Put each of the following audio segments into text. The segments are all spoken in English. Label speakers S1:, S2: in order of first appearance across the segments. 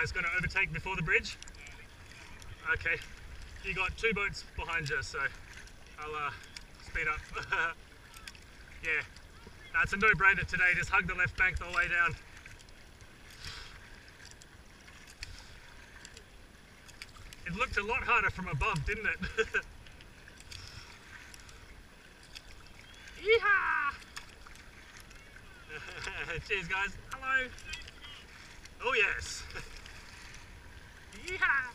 S1: guys going to overtake before the bridge? Okay, you got 2 boats behind you, so I'll speed up. Yeah, that's a no-brainer today. Just hug the left bank the whole way down. It looked a lot harder from above, didn't it? Yeehaw! Cheers, guys. Hello. Oh, yes. Yeehaw!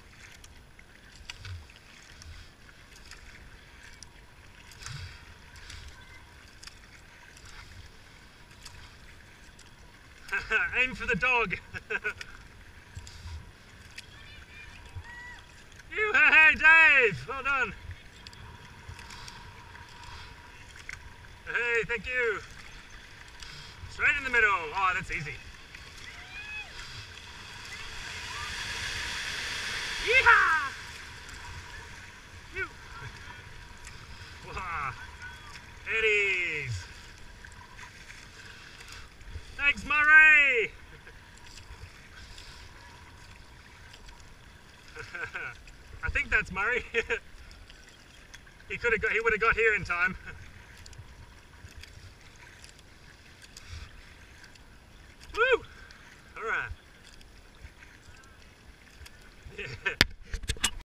S1: Aim for the dog. Hey, Dave! Well done. Hey, thank you. Straight in the middle. Oh, that's easy. Yeehaw! You. Wow. Eddies. Thanks, Murray. I think that's Murray. He would have got here in time.